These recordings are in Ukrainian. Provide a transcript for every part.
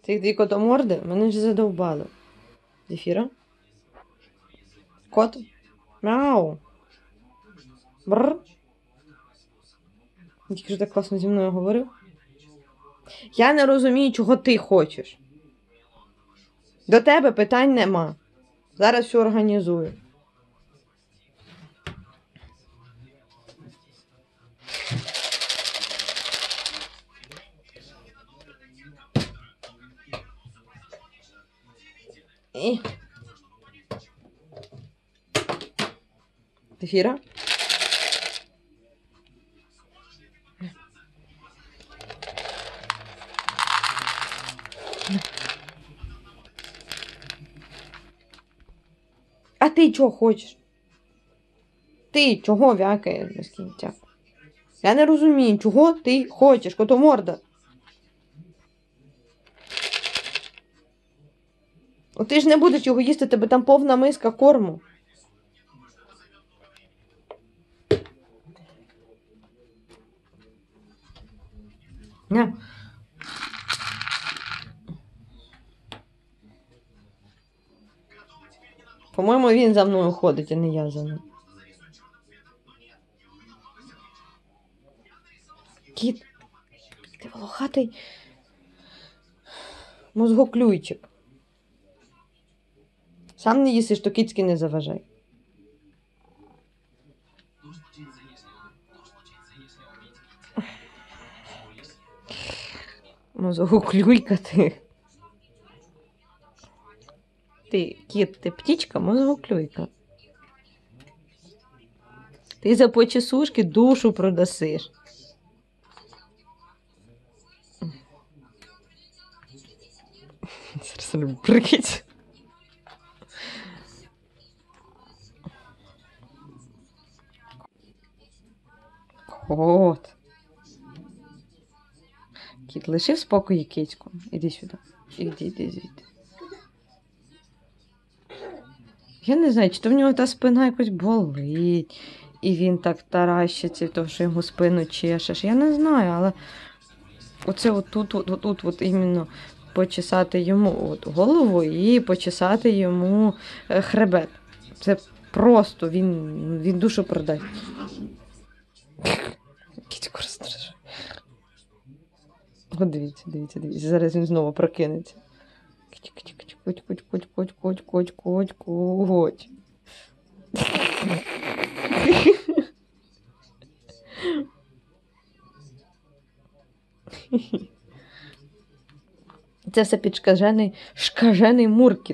Цих дві котоморди мене вже задовбали. Зефіра? Кот? Мяу. Бррр. Він тільки ж так класно зі мною говорив. Я не розумію, чого ти хочеш. До тебе питань нема. Зараз все організую. Зефіра? А ти чого хочеш? Ти чого вякаєш без кінця? Я не розумію, чого ти хочеш, котоморда? О, ти ж не будеш його їсти, тебе там повна миска корму. Не. По-моєму, він за мною ходить, а не я за ним. Кіт, ти волохатий мозгоклюйчик. Сам не їсиш, то кицьки не заважай. Мозгоклюйка ти. Ти, кіт, ти птічка, мозгоклюйка. Ти за почесушки душу продасиш. Зараз прикинь. Кот. Кіт, лишив спокій кицьку. Іди сюди. Іди звідти. Я не знаю, чи то в нього та спина якось болить. І він так таращиться, тому що йому спину чешеш. Я не знаю, але оце отут іменно почесати йому голову і почесати йому хребет. Це просто, він душу продасть. Кітьку розстрижу. О, дивіться. Зараз він знову прокинеться. Коть. Це все шкажений муркіт.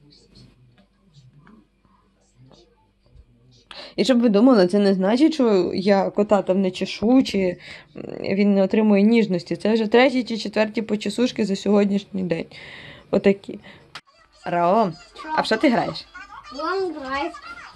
І щоб ви думали, це не значить, що я кота там не чешу, чи він не отримує ніжності. Це вже 3 чи 4 почесушки за сьогоднішній день. Отакі. Рао, а в що ти граєш? Long Drive.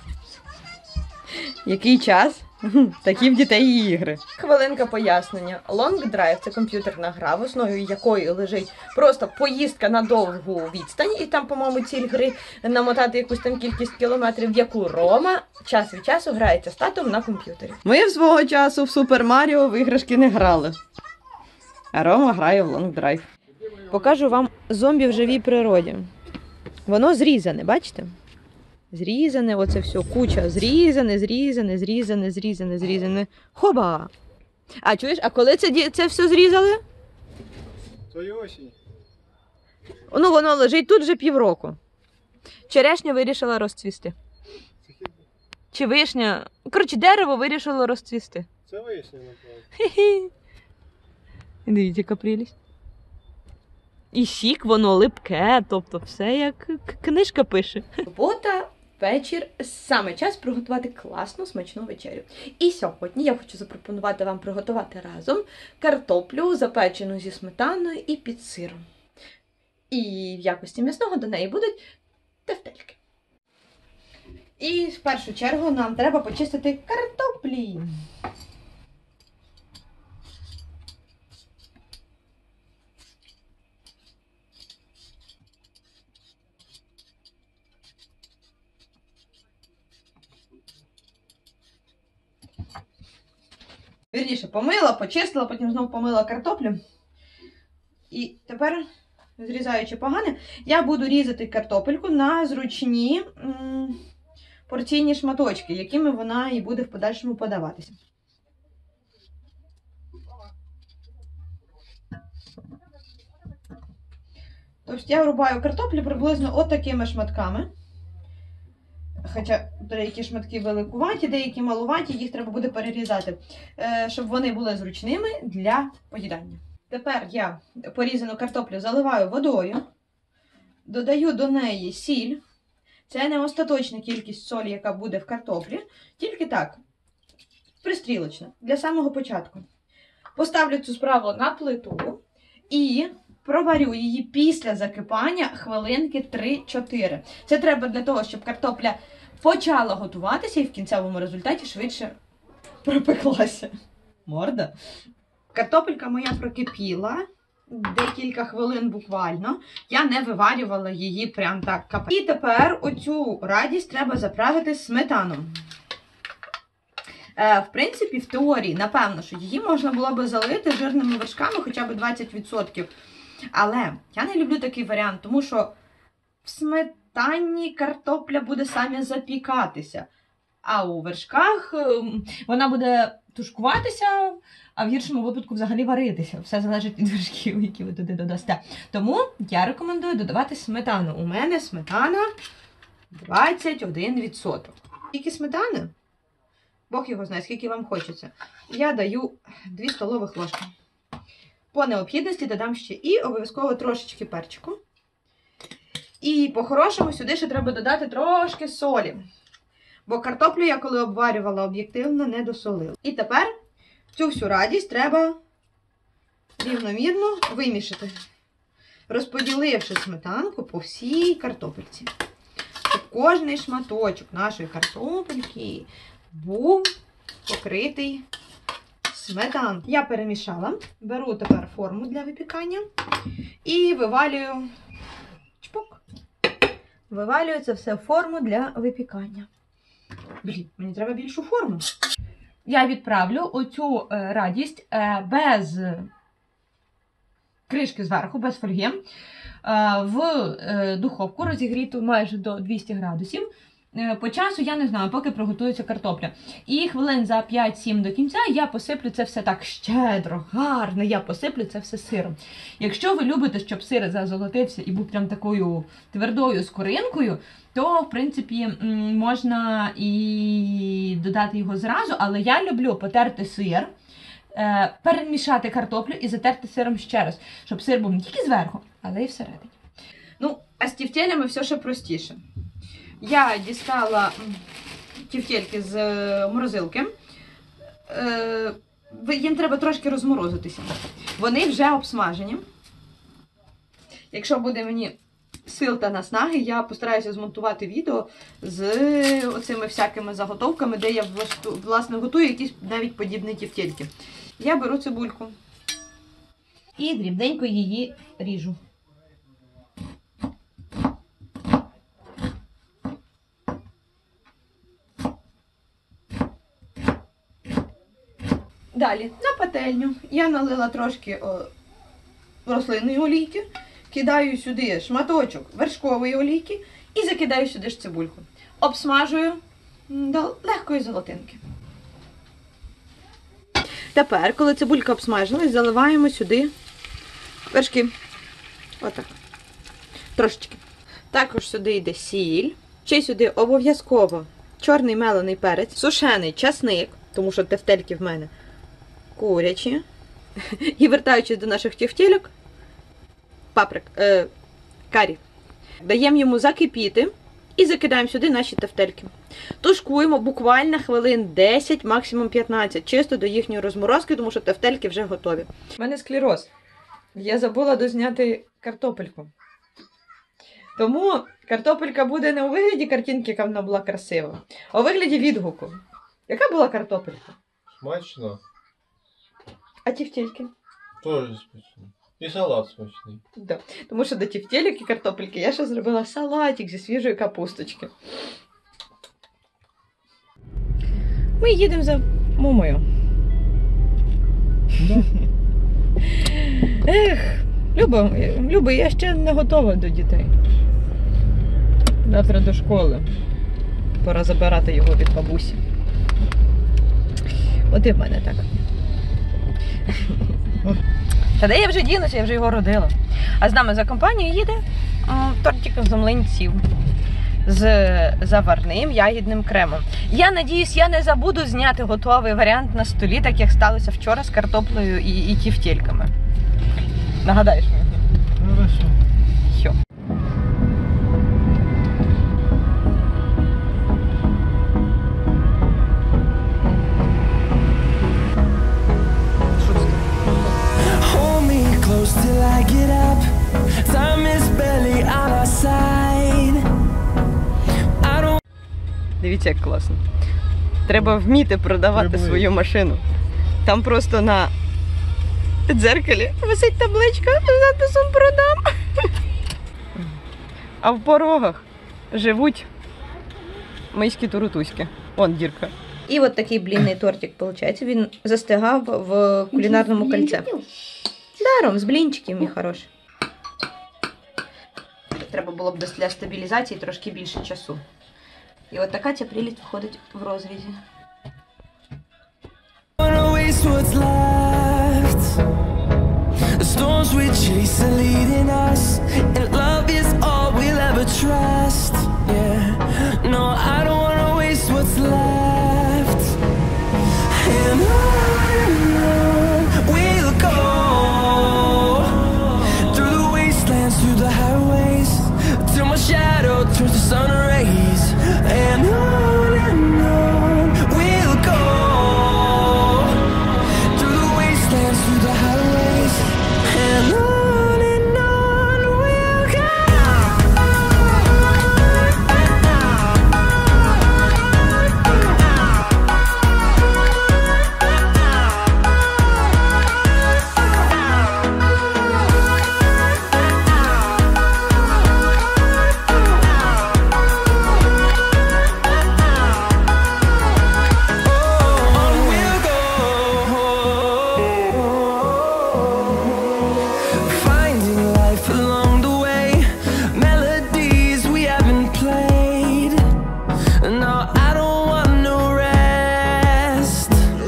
Який час? Такі в дітей і ігри. Хвилинка пояснення. Long Drive – це комп'ютерна гра, в основі якої лежить просто поїздка на довгу відстань, і там, по-моєму, ціль гри намотати якусь там кількість кілометрів, в яку Рома час від часу грається з татом на комп'ютері. Ми в свого часу в Супер Маріо в іграшки не грали. А Рома грає в Long Drive. Покажу вам зомбі в живій природі. Воно зрізане, бачите? Зрізане, оце все, куча. Зрізане. Хоба! А чуєш, а коли це все зрізали? Тої осінь. Ну, воно лежить тут вже півроку. Черешня вирішила розцвісти. Чи вишня? Коротше, дерево вирішило розцвісти. Це вишня, напевно. Хі-хі. Дивіться, яка прелість. І сік, воно липке, тобто все як книжка пише. Субота, вечір, саме час приготувати класну смачну вечерю. І сьогодні я хочу запропонувати вам приготувати разом картоплю, запечену зі сметаною і під сиром. І в якості м'ясного до неї будуть тефтельки. І в першу чергу нам треба почистити картоплі. Вірніше, помила, почистила, потім знову помила картоплю. І тепер зрізаючи погане, я буду різати картопельку на зручні порційні шматочки, якими вона і буде в подальшому подаватися. Тобто я рубаю картоплю приблизно от такими шматками. Хоча деякі шматки великуваті, деякі малуваті, їх треба буде перерізати, щоб вони були зручними для поїдання. Тепер я порізану картоплю заливаю водою, додаю до неї сіль. Це не остаточна кількість солі, яка буде в картоплі, тільки так, пристрілочно, для самого початку. Поставлю цю справу на плиту і проварю її після закипання хвилинки 3-4. Це треба для того, щоб картопля почала готуватися і в кінцевому результаті швидше пропеклася. Морда. Картопелька моя прокипіла декілька хвилин буквально. Я не виварювала її прям так капець. І тепер оцю радість треба заправити сметаном. В принципі, в теорії, напевно, що її можна було би залити жирними вершками хоча б 20%. Але я не люблю такий варіант, тому що в сметані картопля буде самі запікатися. А у вершках вона буде тушкуватися, а в гіршому випадку взагалі варитися. Все залежить від вершків, які ви туди додасте. Тому я рекомендую додавати сметану. У мене сметана 21%. Скільки сметани? Бог його знає, скільки вам хочеться. Я даю 2 столових ложки. По необхідності додам ще і обов'язково трошечки перчику. І по-хорошому сюди ще треба додати трошки солі. Бо картоплю я коли обварювала об'єктивно не досолила. І тепер цю всю радість треба рівномірно вимішати, розподіливши сметанку по всій картопельці. Щоб кожний шматочок нашої картопельки був покритий сметанкою. Я перемішала, беру тепер форму для випікання і вивалюю чпок. Вивалюю це все в форму для випікання. Блін, мені треба більшу форму. Я відправлю оцю радість без кришки зверху, без фольги, в духовку розігріту майже до 200 градусів. По часу, я не знаю, поки приготується картопля. І хвилин за 5-7 до кінця я посиплю це все так щедро, гарно, я посиплю це все сиром. Якщо ви любите, щоб сир зазолотився і був прям такою твердою скоринкою, то, в принципі, можна і додати його зразу, але я люблю потерти сир, перемішати картоплю і затерти сиром ще раз, щоб сир був не тільки зверху, але й всередині. Ну, а з тівтелями все ще простіше. Я дістала тівтельки з морозилки. Їм треба трошки розморозитися. Вони вже обсмажені. Якщо буде мені сил та наснаги, я постараюся змонтувати відео з оцими всякими заготовками, де я, власне, готую якісь навіть подібні тівтельки. Я беру цибульку і дрібненько її ріжу. Далі, на пательню я налила трошки рослинної олійки, кидаю сюди шматочок вершкової олійки і закидаю сюди ж цибульку. Обсмажую до легкої золотинки. Тепер, коли цибулька обсмажилась, заливаємо сюди вершки. Отак. Трошечки. Також сюди йде сіль. Ще сюди обов'язково чорний мелений перець, сушений часник, тому що тефтельки в мене курячі. І вертаючись до наших тефтельок, карі. Даємо йому закипіти і закидаємо сюди наші тефтельки. Тушкуємо буквально хвилин 10, максимум 15, чисто до їхньої розморозки, тому що тефтельки вже готові. У мене склероз. Я забула дозняти картопельку. Тому картопелька буде не у вигляді картинки, яка вона була красива, а у вигляді відгуку. Яка була картопелька? Смачно. А тефтельки? Тоже смачно. І салат смачний. Да. Тому що до тефтелек і картопельки я ще зробила салатик зі свіжої капусточки. Ми їдемо за мамою. Да. Ех, Люба, я ще не готова до дітей. Завтра до школи. Пора забирати його від бабусі. От і в мене так. Та де я вже дінуся, я вже його родила. А з нами за компанію їде тортик з млинців з заварним ягідним кремом. Я надіюсь, я не забуду зняти готовий варіант на столі, так як сталося вчора з картоплею і тівтєльками. Нагадаєш мені? Хорошо. Що? Hold me close till I get up. Time is barely on our side. I don't. Дивіться, як класно. Треба вміти продавати Треба. свою машину. Там просто на дзеркалі висить табличка з надписом «Продам». А в порогах живуть миські турутуськи. Вон дірка. І от такий блінний тортик, виходить. Він застигав в кулінарному кольці. Даром, з блінчиків, мій хороший. Треба було б для стабілізації трошки більше часу. І от така ця прелість виходить в розрізі. Wanna waste what's left. The storms we chase are leading us, and love is all we'll ever trust. Yeah, no, I don't wanna waste what's left. And on we'll go, through the wastelands, through the highways, till my shadow turns to sun rays. And on we'll go. Through the highways, and on we'll go. On we'll go. Finding life along the way, melodies we haven't played. No, I don't want no rest.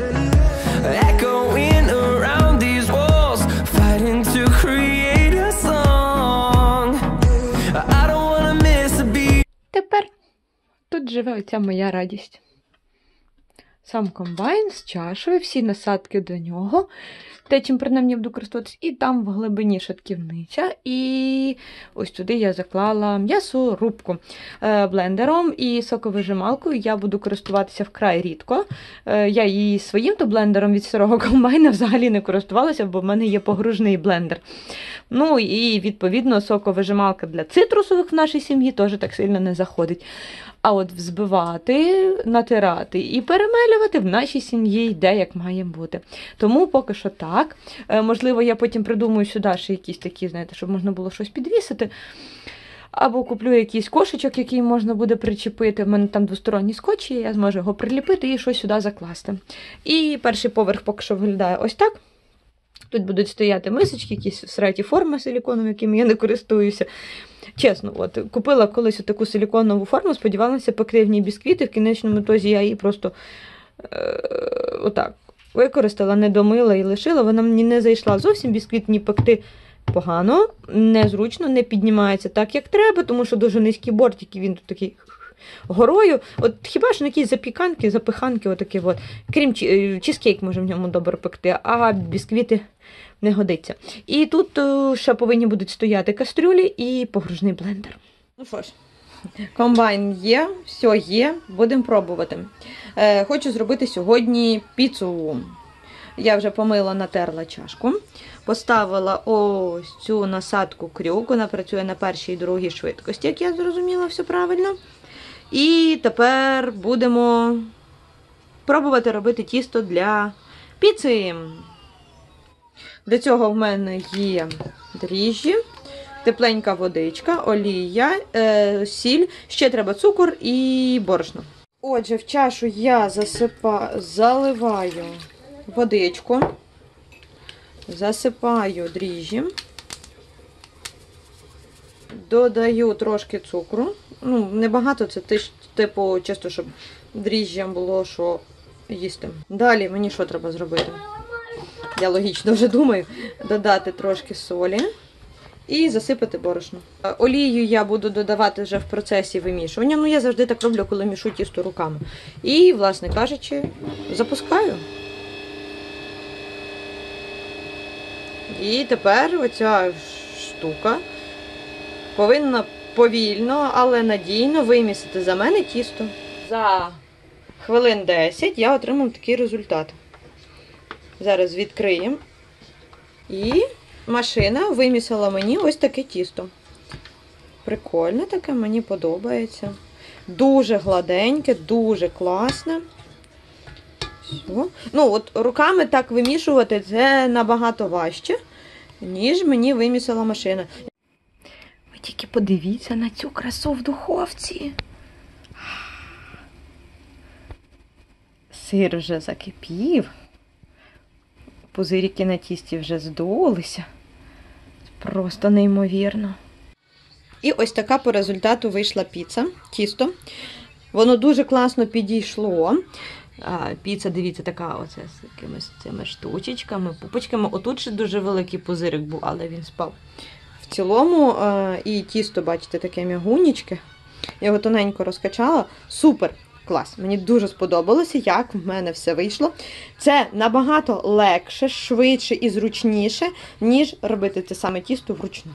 Echoing around these walls, fighting to create a song. I don't wanna miss a beat. Тепер тут живе оця моя радість. Сам комбайн з чашою, всі насадки до нього, те, чим принаймні я буду користуватися, і там в глибині шатківниця. І ось туди я заклала м'ясорубку. Блендером і соковижималкою я буду користуватися вкрай рідко. Я її своїм-то блендером від старого комбайна взагалі не користувалася, бо в мене є погружний блендер. Ну і, відповідно, соковижималка для цитрусових в нашій сім'ї теж так сильно не заходить. А от взбивати, натирати і перемелювати в нашій сім'ї йде, як має бути. Тому поки що так. Можливо, я потім придумаю сюди ще якісь такі, знаєте, щоб можна було щось підвісити. Або куплю якийсь кошечок, який можна буде причепити. В мене там двосторонній скотч, і я зможу його приліпити і щось сюди закласти. І перший поверх поки що виглядає ось так. Тут будуть стояти мисочки, якісь всраті форми силіконові, якими я не користуюся. Чесно, от, купила колись таку силіконову форму, сподівалася пекти в ній бісквіти, в кінечному ітозі я її просто отак використала, не домила і лишила. Вона мені не зайшла зовсім, бісквіт ні пекти погано, незручно, не піднімається так, як треба, тому що дуже низькі бортики, він тут такий горою. От хіба ж на якісь запіканки, запиханки, отакі от. Крім чизкейк може в ньому добре пекти, а бісквіти не годиться. І тут ще повинні будуть стояти кастрюлі і погружний блендер. Ну що ж, комбайн є, все є, будемо пробувати. Хочу зробити сьогодні піцу. Я вже помила, натерла чашку. Поставила ось цю насадку крюк, вона працює на першій і другій швидкості, як я зрозуміла, все правильно. І тепер будемо пробувати робити тісто для піци. Для цього в мене є дріжджі, тепленька водичка, олія, сіль, ще треба цукор і борошно. Отже, в чашу я заливаю водичку, засипаю дріжджі Додаю трошки цукру. Ну, небагато, це типу чисто, щоб дріжджям було що їсти. Далі мені що треба зробити? Я логічно вже думаю. Додати трошки солі і засипати борошно. Олію я буду додавати вже в процесі вимішування. Ну, я завжди так роблю, коли мішу тісто руками. І, власне кажучи, запускаю. І тепер оця штука повинна повільно, але надійно вимісити за мене тісто. За хвилин 10 я отримав такий результат. Зараз відкриємо. І машина вимісила мені ось таке тісто. Прикольне таке, мені подобається. Дуже гладеньке, дуже класне. Все. Ну, от руками так вимішувати це набагато важче, ніж мені вимісила машина. Ви тільки подивіться на цю красу в духовці. Сир вже закипів. Пузирики на тісті вже здулися. Просто неймовірно. І ось така по результату вийшла піца, тісто. Воно дуже класно підійшло. Піца, дивіться, така оце з якимись цими штучечками, пупочками. Отут ще дуже великий пузирик був, але він спав. В цілому і тісто, бачите, таке м'ягунечке. Я його тоненько розкачала. Супер! Клас! Мені дуже сподобалося, як в мене все вийшло. Це набагато легше, швидше і зручніше, ніж робити те саме тісто вручну.